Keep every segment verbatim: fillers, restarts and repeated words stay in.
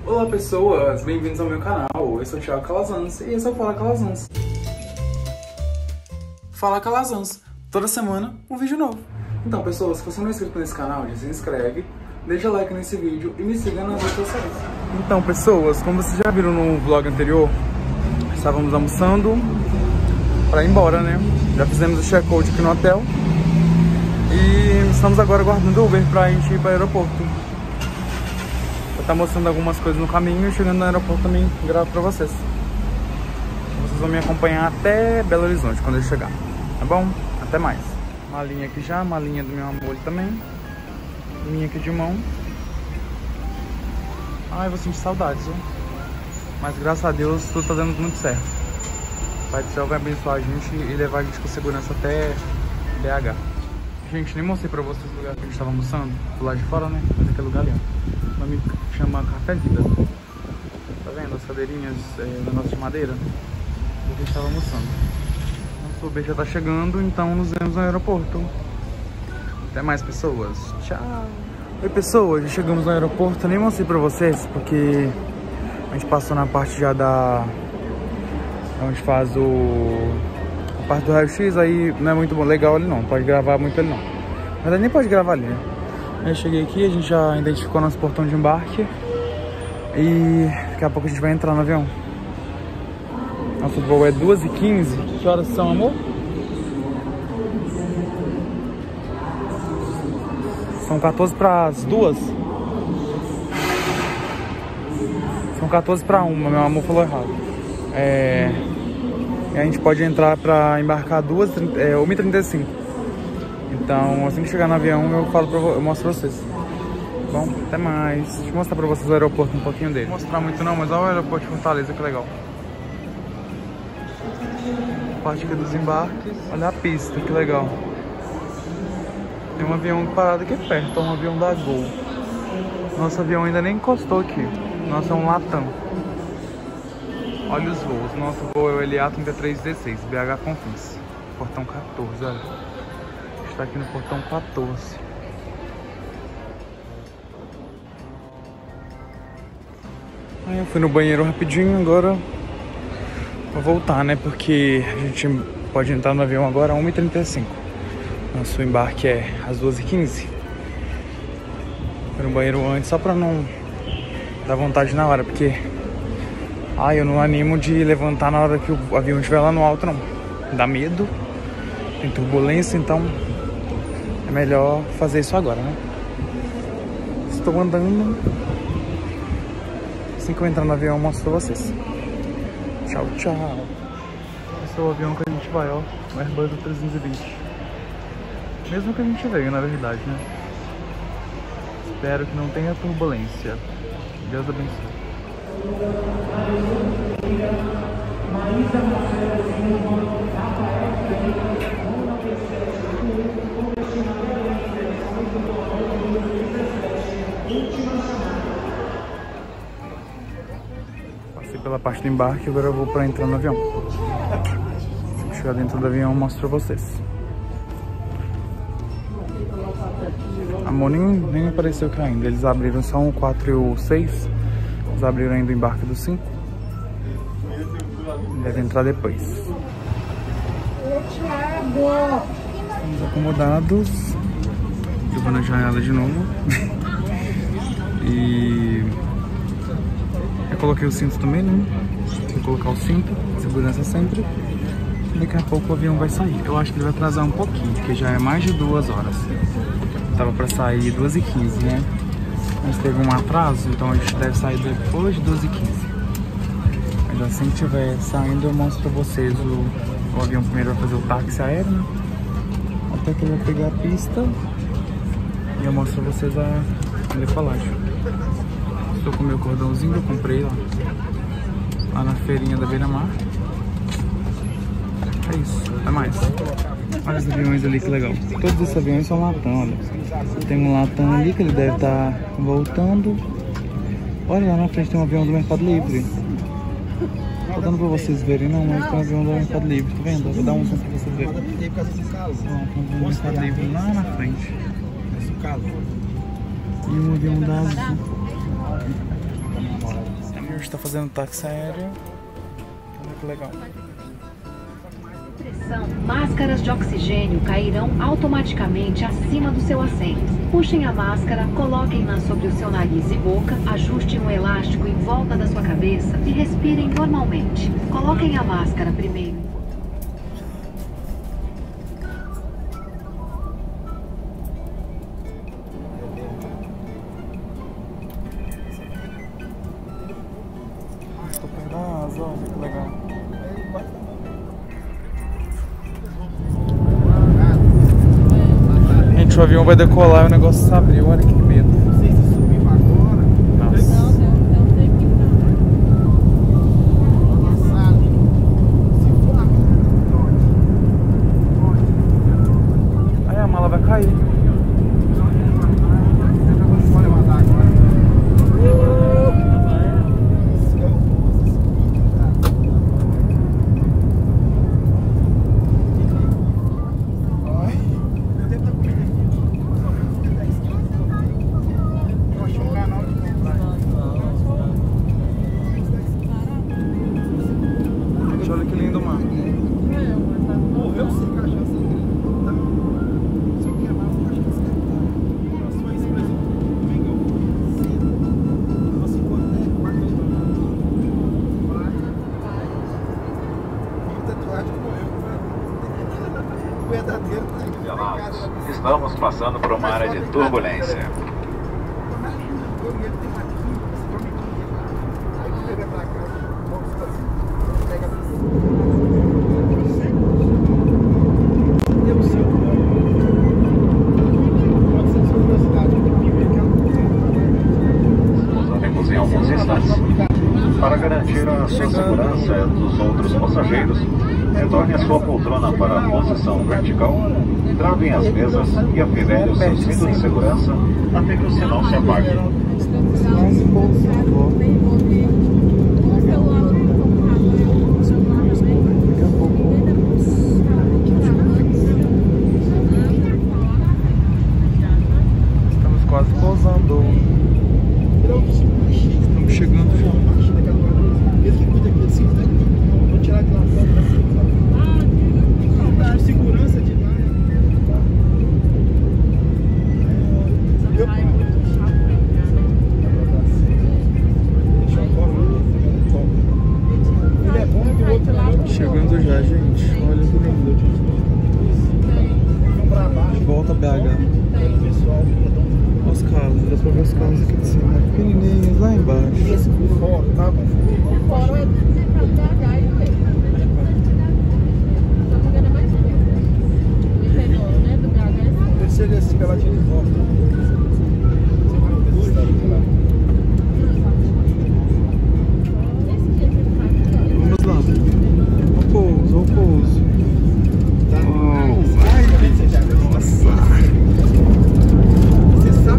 Olá pessoas, bem-vindos ao meu canal. Eu sou o Thiago Calazans e esse é o Fala Calazans. Fala Calazans, toda semana um vídeo novo. Então pessoas, se você não é inscrito nesse canal, já se inscreve, deixa like nesse vídeo e me siga nas redes sociais. Então pessoas, como vocês já viram no vlog anterior, estávamos almoçando para ir embora, né? Já fizemos o check-out aqui no hotel e estamos agora aguardando o Uber pra gente ir para o aeroporto. Vou estar mostrando algumas coisas no caminho e chegando no aeroporto também gravo pra vocês. Vocês vão me acompanhar até Belo Horizonte quando eu chegar, tá bom? Até mais. Malinha aqui já, malinha do meu amor também. Minha aqui de mão. Ai, vou sentir saudades, viu? Mas graças a Deus tudo tá dando muito certo. O Pai do Céu vai abençoar a gente e levar a gente com segurança até B H. Gente, nem mostrei pra vocês o lugar que a gente tava almoçando. Do lado de fora, né? Mas aquele lugar ali, ó. O nome chama Café Vida. Tá vendo? As cadeirinhas, é, negócio de madeira. E a gente tava almoçando. Nosso Uber já tá chegando, então nos vemos no aeroporto. Até mais, pessoas. Tchau. Oi, pessoas. Já chegamos no aeroporto. Eu nem mostrei pra vocês, porque a gente passou na parte já da... onde faz o... a parte do raio-x, aí não é muito bom, legal ali não. Não pode gravar muito ali não. Mas nem pode gravar ali, né? Eu cheguei aqui, a gente já identificou nosso portão de embarque. E daqui a pouco a gente vai entrar no avião. Nosso voo é duas e quinze. Que horas são, amor? São quatorze para as duas. São quatorze para uma, meu amor falou errado. É... E a gente pode entrar para embarcar duas, é, uma e trinta e cinco. Então, assim que chegar no avião, eu falo pra, eu mostro pra vocês. Bom, até mais. Deixa eu mostrar pra vocês o aeroporto, um pouquinho dele. Não vou mostrar muito não, mas olha o aeroporto de Fortaleza, que legal. Parte aqui dos embarques. Olha a pista, que legal. Tem um avião parado aqui perto, um avião da Gol. Nosso avião ainda nem encostou aqui. Nosso é um Latam. Olha os voos. Nosso voo é o L A trinta e três dezesseis, B H Confins. Portão quatorze, olha. Está aqui no portão quatorze. Aí eu fui no banheiro rapidinho, agora vou voltar, né? Porque a gente pode entrar no avião agora às uma e trinta e cinco. Nosso embarque é às duas e quinze. Fui no banheiro antes só pra não dar vontade na hora, porque ai, eu não animo de levantar na hora que o avião estiver lá no alto, não. Dá medo, tem turbulência, então é melhor fazer isso agora, né? Estou andando. Assim que eu entrar no avião, eu mostro pra vocês. Tchau, tchau. Esse é o avião que a gente vai, ó. O Airbus trezentos e vinte. Mesmo que a gente veio, na verdade, né? Espero que não tenha turbulência. Deus abençoe. Passei pela parte do embarque, agora eu vou para entrar no avião. Se chegar dentro do avião, eu mostro pra vocês. Amor, nem, nem apareceu aqui ainda. Eles abriram só o quatro e o seis. Eles abriram ainda o embarque do cinco. Deve entrar depois. Estamos acomodados. Eu vou na janela de novo. E eu coloquei o cinto também, né? Vou colocar o cinto, segurança sempre. Daqui a pouco o avião vai sair. Eu acho que ele vai atrasar um pouquinho, porque já é mais de duas horas. Tava pra sair duas e quinze, né? Mas teve um atraso, então a gente deve sair depois de duas e quinze. Mas assim que estiver saindo, eu mostro pra vocês o, o avião. Primeiro vai fazer o táxi aéreo, né? Até que ele vai pegar a pista e eu mostro pra vocês a decolagem. Estou com o meu cordãozinho que eu comprei lá, lá na feirinha da Beira-Mar. É isso, até mais. Olha os aviões ali, que legal. Todos esses aviões são Latam, olha. Tem um Latam ali que ele deve estar voltando. Olha, lá na frente tem um avião do Mercado Livre. Tá dando pra vocês verem, não, mas tem um avião do Mercado Livre, tá vendo? Vou dar um som pra vocês verem. Ó, tem um avião do Mercado Livre lá na frente. E um avião da Azul. tá fazendo táxi aéreo. Olha que legal. Máscaras de oxigênio cairão automaticamente acima do seu assento. Puxem a máscara, coloquem-na sobre o seu nariz e boca, ajustem o elástico em volta da sua cabeça e respirem normalmente. Coloquem a máscara primeiro. Estou perto da asa, olha que legal. Gente, o avião vai decolar e o negócio se abriu, olha que medo. Não sei se subiu agora. Nossa. Não, tem um tempinho passado. Se for na minha, Aí a mala vai cair. pode levantar agora. Olha que lindo, mano. Morreu sem cachaça. Só que é mais uma cachaça. Só isso mesmo. Domingo. Nossa, enquanto é quarto de vai. Minha tatuagem morreu. O verdadeiro tá aqui. Estamos passando por uma área de turbulência. Em alguns instantes, para garantir a sua segurança e dos outros passageiros, retorne a sua poltrona para a posição vertical, travem as mesas e afivelem o seu cinto de segurança até que o sinal se apague. Estamos quase pousando. Estamos chegando já. Ele que cuida aqui assim, vou tirar aquela foto assim. Acho que segurança de lá. Deixa eu fora, ele é bom que o outro lá. Chegando já, gente. Olha que lindo. Vamos pra baixo. Volta B H. Pessoal, Olha os carros, dá pra ver os carros aqui de cima. Pequenininhos lá embaixo. esse por fora, tá? Por fora é pra B H e B. Deve ser esse peladinho de volta. Vamos lá. Olha o pouso, olha o pouso. Tá? Oh, Ai, você já viu? Nossa. Você sabe?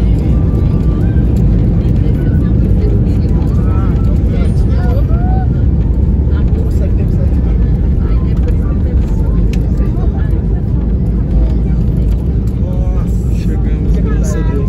chegamos, graças a Deus.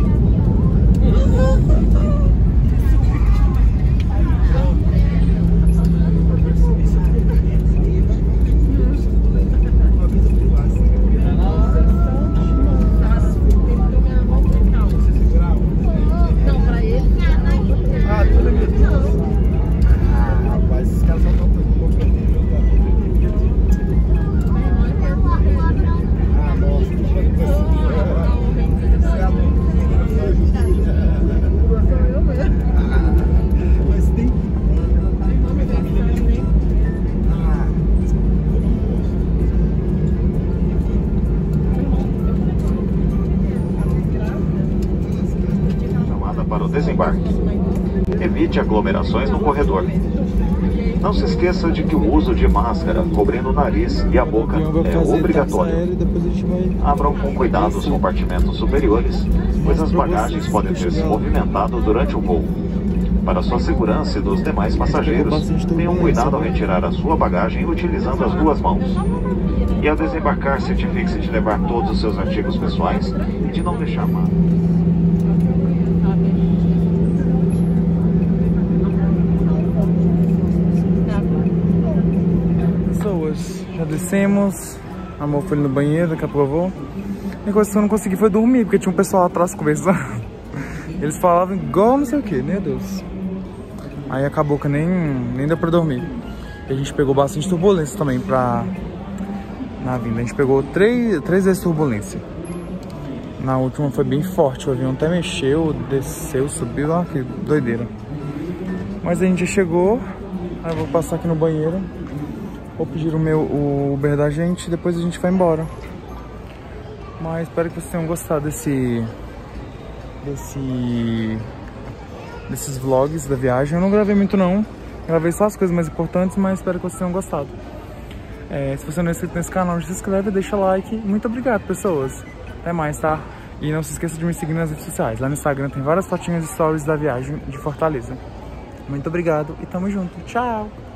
Para o desembarque. Evite aglomerações no corredor. Não se esqueça de que o uso de máscara cobrindo o nariz e a boca é obrigatório. Abram com cuidado os compartimentos superiores, pois as bagagens podem ter se movimentado durante o voo. Para sua segurança e dos demais passageiros, tenham cuidado ao retirar a sua bagagem utilizando as duas mãos. E ao desembarcar, certifique-se de levar todos os seus artigos pessoais e de não deixar mala. Descemos. Amor foi no banheiro, daqui a pouco eu vou. A coisa que eu não consegui foi dormir, porque tinha um pessoal lá atrás conversando. Eles falavam igual não sei o que, meu Deus. Aí acabou que nem, nem deu pra dormir. E a gente pegou bastante turbulência também pra... na vinda. A gente pegou três, três vezes turbulência. Na última foi bem forte, o avião até mexeu, desceu, subiu, ó, que doideira. Mas a gente já chegou. Aí eu vou passar aqui no banheiro. Vou pedir o meu o Uber da gente e depois a gente vai embora. Mas espero que vocês tenham gostado desse... Desse... Desses vlogs da viagem. Eu não gravei muito não. Gravei só as coisas mais importantes, mas espero que vocês tenham gostado. É, se você não é inscrito nesse canal, se inscreve, deixa like. Muito obrigado, pessoas. Até mais, tá? E não se esqueça de me seguir nas redes sociais. Lá no Instagram tem várias fotinhas e stories da viagem de Fortaleza. Muito obrigado e tamo junto. Tchau!